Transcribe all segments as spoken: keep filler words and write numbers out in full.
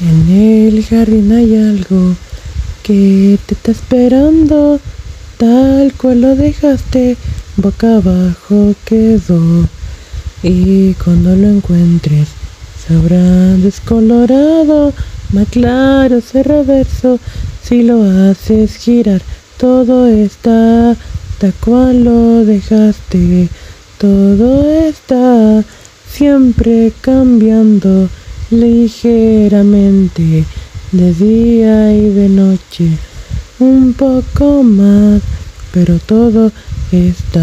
En el jardín hay algo que te está esperando, tal cual lo dejaste, boca abajo quedó. Y cuando lo encuentres, se habrá descolorado, más claro ese reverso. Si lo haces girar, todo está tal cual lo dejaste. Todo está siempre cambiando ligeramente, de día y de noche, un poco más, pero todo está.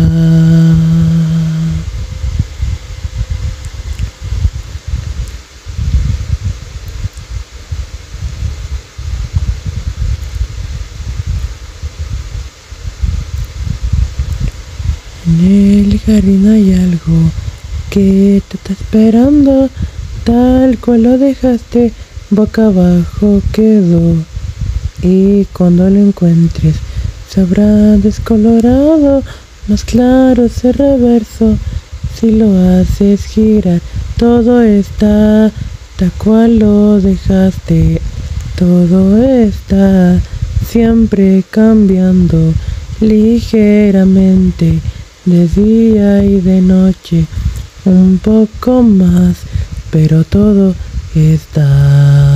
En el jardín hay algo que te está esperando, tal cual lo dejaste, boca abajo quedó. Y cuando lo encuentres, se habrá descolorado, más claro ese reverso. Si lo haces girar, todo está tal cual lo dejaste. Todo está siempre cambiando ligeramente, de día y de noche, un poco más, pero todo está.